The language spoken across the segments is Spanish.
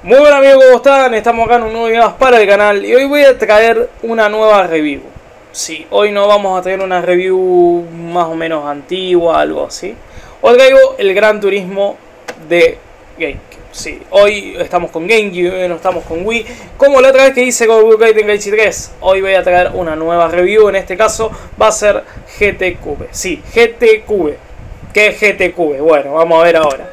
Muy buen amigos, ¿cómo están? Estamos acá en un nuevo video más para el canal y hoy voy a traer una nueva review. Sí, hoy no vamos a traer una review más o menos antigua, algo así. Hoy traigo el Gran Turismo de GameCube. Sí, hoy estamos con GameCube, no estamos con Wii. Como la otra vez que hice con Budokai Tenkaichi 3, hoy voy a traer una nueva review. En este caso va a ser GT Cube. Sí, GT Cube. ¿Qué es GT Cube? Bueno, vamos a ver ahora.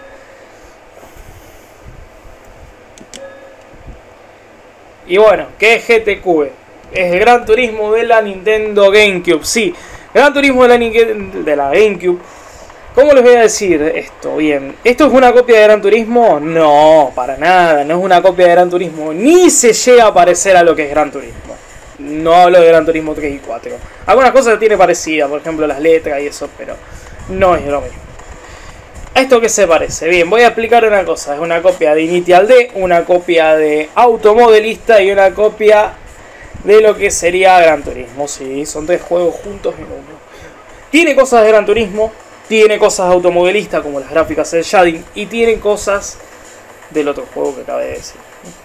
Y bueno, ¿qué es GT Cube? Es el Gran Turismo de la Nintendo GameCube. Sí, Gran Turismo de la GameCube. ¿Cómo les voy a decir esto? Bien, ¿esto es una copia de Gran Turismo? No, para nada, no es una copia de Gran Turismo. Ni se llega a parecer a lo que es Gran Turismo. No hablo de Gran Turismo 3 y 4. Algunas cosas tiene parecidas, por ejemplo las letras y eso, pero no es lo mismo. ¿A esto qué se parece? Bien, voy a explicar una cosa. Es una copia de Initial D, una copia de Automodelista y una copia de lo que sería Gran Turismo. Sí, son tres juegos juntos en uno. Tiene cosas de Gran Turismo, tiene cosas de Automodelista como las gráficas del shading y tiene cosas del otro juego que acabé de decir.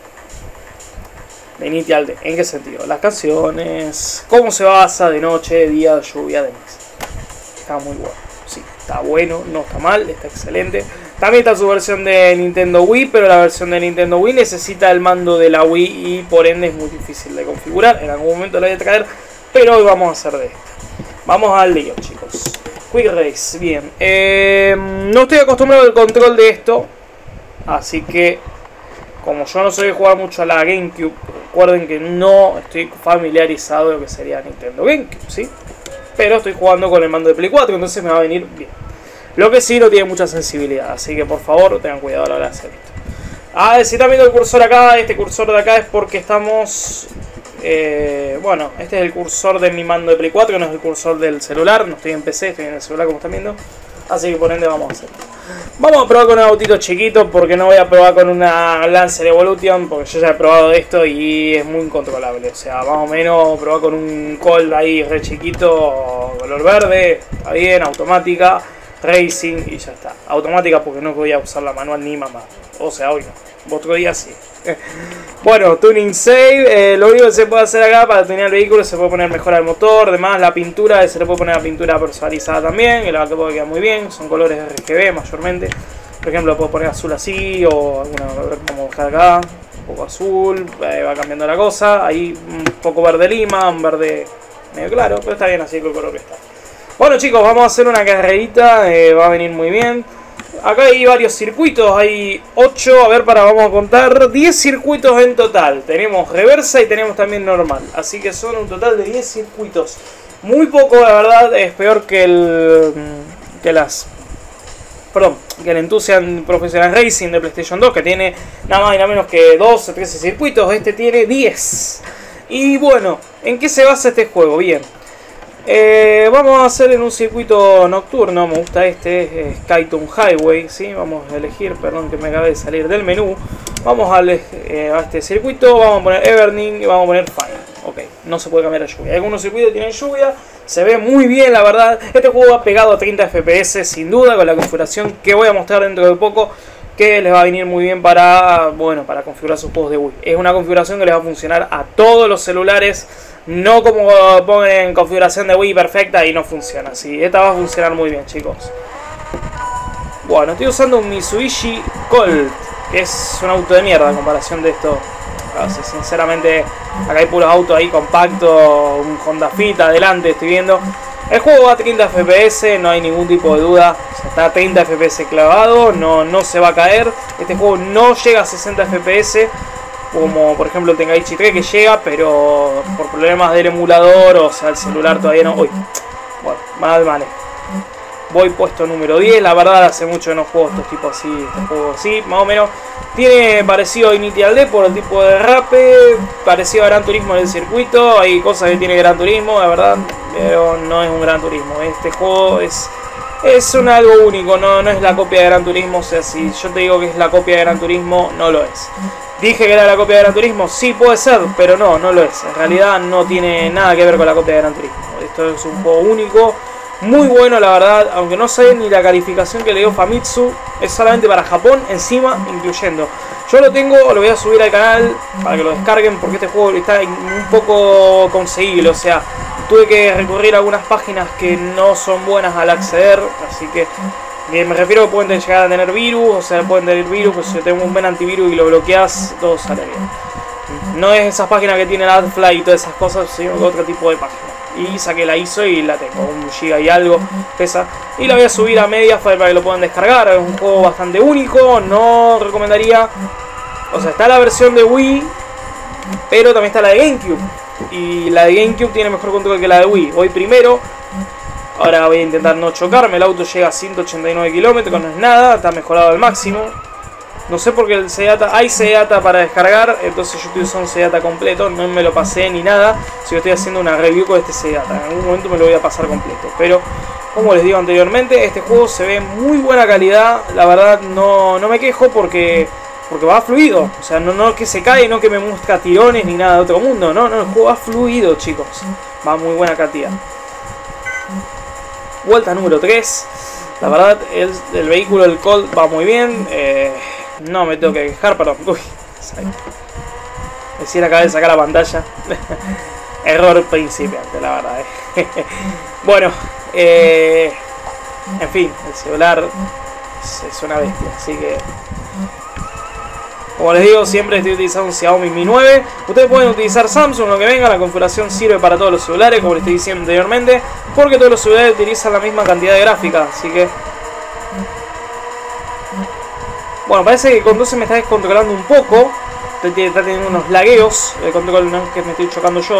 De Initial D. ¿En qué sentido? Las canciones, cómo se basa de noche, de día, de lluvia, de mes. Está muy bueno. Sí, está bueno, no está mal, está excelente. También está su versión de Nintendo Wii, pero la versión de Nintendo Wii necesita el mando de la Wii y por ende es muy difícil de configurar. En algún momento lo voy a traer, pero hoy vamos a hacer de esto. Vamos al lío, chicos. Quick Race, bien. No estoy acostumbrado al control de esto, así que como yo no soy de jugar mucho a la GameCube, recuerden que no estoy familiarizado de lo que sería Nintendo GameCube, ¿sí? Pero estoy jugando con el mando de Play 4, entonces me va a venir bien. Lo que sí no tiene mucha sensibilidad, así que por favor tengan cuidado a la hora de hacer esto. Ah, si están viendo el cursor acá, este cursor de acá es porque estamos... bueno, este es el cursor de mi mando de Play 4, no es el cursor del celular. No estoy en PC, estoy en el celular como están viendo. Así que por ende vamos a hacer. Vamos a probar con un autito chiquito porque no voy a probar con una Lancer Evolution porque yo ya he probado esto y es muy incontrolable. O sea, más o menos probar con un Colt ahí re chiquito, color verde, está bien, automática, racing y ya está. Automática porque no voy a usar la manual ni mamá. O sea, hoy no, otro día sí. Bueno, tuning save, lo único que se puede hacer acá para tunear el vehículo, se puede poner mejora el motor, además la pintura, se le puede poner la pintura personalizada también, que la verdad que puede quedar muy bien, son colores RGB mayormente. Por ejemplo, puedo poner azul así, o alguna, como dejar acá, un poco azul, va cambiando la cosa, ahí un poco verde lima, un verde medio claro, pero está bien así con el color que está. Bueno chicos, vamos a hacer una carrerita, va a venir muy bien. Acá hay varios circuitos, hay 8, a ver, vamos a contar 10 circuitos en total. Tenemos reversa y tenemos también normal, así que son un total de 10 circuitos. Muy poco, la verdad, es peor que el Enthusiast Professional Racing de PlayStation 2, que tiene nada más y nada menos que 12 o 13 circuitos. Este tiene 10. Y bueno, ¿en qué se basa este juego? Bien. Vamos a hacer en un circuito nocturno, me gusta este, es Skytown Highway, ¿sí? Vamos a elegir, perdón que me acabé de salir del menú. Vamos a este circuito, vamos a poner Everning y vamos a poner Fine. Ok, no se puede cambiar la lluvia. Algunos circuitos tienen lluvia, se ve muy bien la verdad. Este juego va pegado a 30 FPS sin duda, con la configuración que voy a mostrar dentro de poco, que les va a venir muy bien para, bueno, para configurar sus juegos de Wii. Es una configuración que les va a funcionar a todos los celulares. No como ponen configuración de Wii perfecta y no funciona así. Esta va a funcionar muy bien, chicos. Bueno, estoy usando un Mitsubishi Colt, que es un auto de mierda en comparación de esto. O sea, sinceramente, acá hay puros autos ahí compactos, un Honda Fit adelante, estoy viendo. El juego va a 30 FPS, no hay ningún tipo de duda. O sea, está a 30 FPS clavado, no se va a caer. Este juego no llega a 60 FPS. Como por ejemplo el Tenkaichi 3 que llega, pero por problemas del emulador, o sea el celular todavía no. Uy, bueno, mal manejo. Voy puesto número 10, la verdad hace mucho que no juego estos tipos así, más o menos. Tiene parecido a Initial D por el tipo de rape, parecido a Gran Turismo en el circuito. Hay cosas que tiene Gran Turismo, la verdad, pero no es un Gran Turismo. Este juego es algo único, no es la copia de Gran Turismo. O sea, si yo te digo que es la copia de Gran Turismo, no lo es. Dije que era la copia de Gran Turismo, sí puede ser, pero no lo es. En realidad no tiene nada que ver con la copia de Gran Turismo. Esto es un juego único, muy bueno la verdad, aunque no sé ni la calificación que le dio Famitsu. Es solamente para Japón, encima incluyendo Yo lo tengo, lo voy a subir al canal para que lo descarguen porque este juego está un poco conseguible. O sea, tuve que recurrir a algunas páginas que no son buenas al acceder. Así que me refiero a que pueden llegar a tener virus. O sea, pueden tener virus, pues si yo tengo un buen antivirus y lo bloqueas, todo sale bien. No es esas páginas que tienen AdFly y todas esas cosas, sino otro tipo de página. Y saqué la ISO y la tengo, 1 GB y algo pesa. Y la voy a subir a Mediafire para que lo puedan descargar. Es un juego bastante único, no recomendaría. O sea, está la versión de Wii, pero también está la de GameCube. Y la de GameCube tiene mejor control que la de Wii. Voy primero. Ahora voy a intentar no chocarme. El auto llega a 189 kilómetros, no es nada, está mejorado al máximo. No sé por qué el Seata, hay Seata para descargar, entonces yo estoy usando un Seata completo, no me lo pasé ni nada. Si yo estoy haciendo una review con este Seata, en algún momento me lo voy a pasar completo. Pero, como les digo anteriormente, este juego se ve muy buena calidad. La verdad no me quejo porque va fluido. O sea, no que se cae, no que me muestra tirones ni nada de otro mundo. No, el juego va fluido, chicos. Va a muy buena calidad. Vuelta número 3. La verdad, el vehículo del Colt va muy bien. No me tengo que quejar, perdón. Uy, me acabé de sacar la pantalla. Error principiante, la verdad. Bueno, en fin, el celular es una bestia, así que, como les digo, siempre estoy utilizando un Xiaomi Mi 9. Ustedes pueden utilizar Samsung, lo que venga. La configuración sirve para todos los celulares, como les estoy diciendo anteriormente, porque todos los celulares utilizan la misma cantidad de gráfica. Así que, bueno, parece que el control se me está descontrolando un poco. Está teniendo unos lagueos. El control no es que me estoy chocando yo.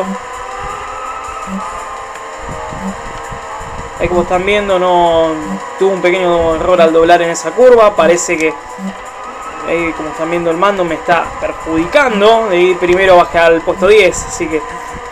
Ahí, como están viendo, no tuve un pequeño error al doblar en esa curva. Parece que ahí, como están viendo, el mando me está perjudicando. De ir primero bajé al puesto 10. Así que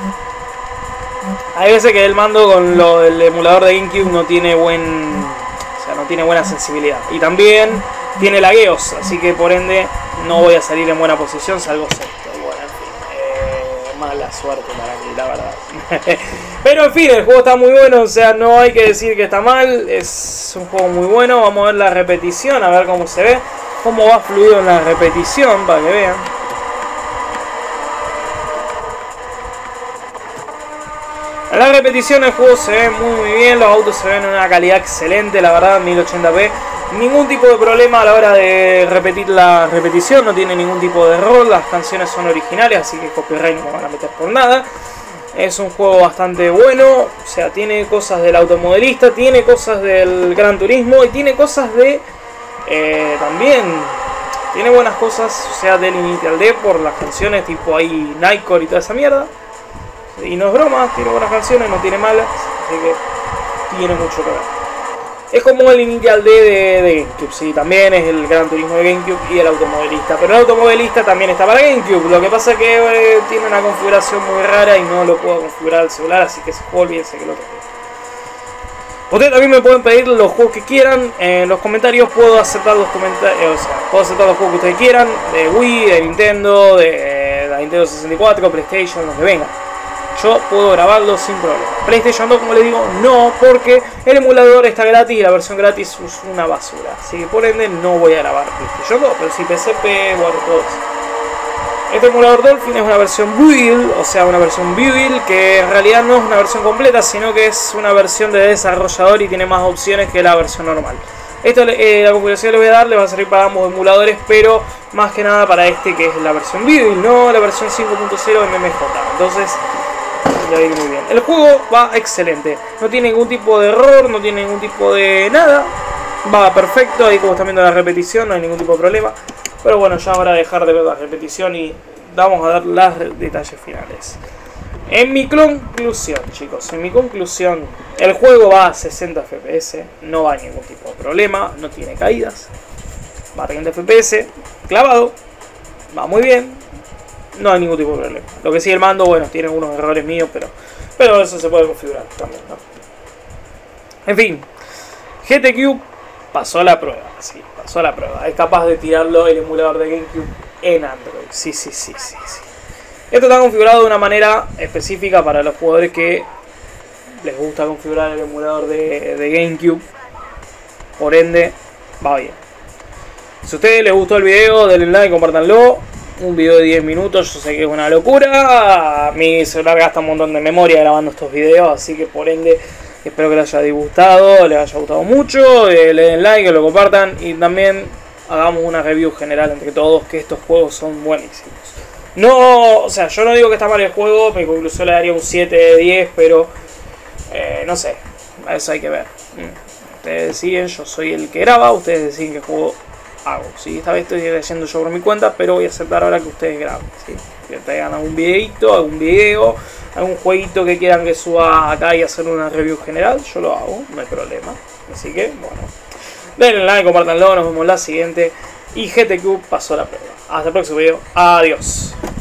hay veces que el mando con el emulador de GameCube no tiene no tiene buena sensibilidad. Y también tiene lagueos, así que por ende no voy a salir en buena posición, salgo sexto. Y bueno, en fin, mala suerte para mí, la verdad. Pero en fin, el juego está muy bueno, o sea, no hay que decir que está mal. Es un juego muy bueno. Vamos a ver la repetición, a ver cómo se ve, cómo va fluido en la repetición, para que vean. En la repetición el juego se ve muy bien, los autos se ven en una calidad excelente, la verdad, 1080p. Ningún tipo de problema a la hora de repetir la repetición, no tiene ningún tipo de error, las canciones son originales, así que copyright no me van a meter por nada. Es un juego bastante bueno, o sea, tiene cosas del automodelista, tiene cosas del Gran Turismo y tiene cosas de... también tiene buenas cosas, o sea, del Initial D por las canciones tipo ahí Nightcore y toda esa mierda. Y no es broma, tiene buenas canciones, no tiene malas, así que tiene mucho que ver. Es como el Initial D de GameCube, sí, también es el Gran Turismo de GameCube y el automodelista. Pero el automodelista también está para GameCube, lo que pasa es que tiene una configuración muy rara y no lo puedo configurar al celular, así que ese juego olvídense que lo tengo. Ustedes también me pueden pedir los juegos que quieran, en los comentarios puedo aceptar los comentarios, o sea, puedo aceptar los juegos que ustedes quieran, de Wii, de Nintendo, de la Nintendo 64, PlayStation, los que vengan. Yo puedo grabarlo sin problema. PlayStation 2, como les digo, no, porque el emulador está gratis y la versión gratis es una basura. Así que por ende no voy a grabar PlayStation 2, pero sí PSP, bueno, todo eso. Este emulador Dolphin es una versión build, o sea, una versión build que en realidad no es una versión completa, sino que es una versión de desarrollador y tiene más opciones que la versión normal. Esto, la configuración que le voy a dar le va a servir para ambos emuladores, pero más que nada para este que es la versión build, no la versión 5.0 MMJ. Entonces, ya vi muy bien. El juego va excelente, no tiene ningún tipo de error, no tiene ningún tipo de nada, va perfecto. Ahí como están viendo la repetición no hay ningún tipo de problema. Pero bueno, ya habrá de dejar de ver la repetición y vamos a dar los detalles finales. En mi conclusión, chicos, en mi conclusión, el juego va a 60 FPS, no va a ningún tipo de problema, no tiene caídas, va a 30 FPS, clavado, va muy bien. No hay ningún tipo de problema. Lo que sí, el mando, bueno, tiene unos errores míos, pero eso se puede configurar también, ¿no? En fin, GT Cube pasó la prueba, sí, pasó la prueba. Es capaz de tirarlo el emulador de GameCube en Android. Sí. Esto está configurado de una manera específica para los jugadores que les gusta configurar el emulador de GameCube. Por ende, va bien. Si a ustedes les gustó el video, denle like, compártanlo. Un video de 10 minutos, yo sé que es una locura. Mi celular gasta un montón de memoria grabando estos videos, así que por ende espero que les haya gustado, mucho. Le den like, que lo compartan y también hagamos una review general entre todos, que estos juegos son buenísimos. No, o sea, yo no digo que está mal el juego, mi conclusión le daría un 7 de 10, pero no sé, eso hay que ver. Ustedes deciden, yo soy el que graba, ustedes deciden qué juego hago. ¿Sí? Esta vez estoy leyendo yo por mi cuenta, pero voy a aceptar ahora que ustedes graben. ¿Sí? Que traigan algún videito, algún video, algún jueguito que quieran que suba acá y hacer una review general, yo lo hago, no hay problema. Así que, bueno, denle like, compártanlo, nos vemos en la siguiente. Y GT Cube pasó la prueba. Hasta el próximo video, adiós.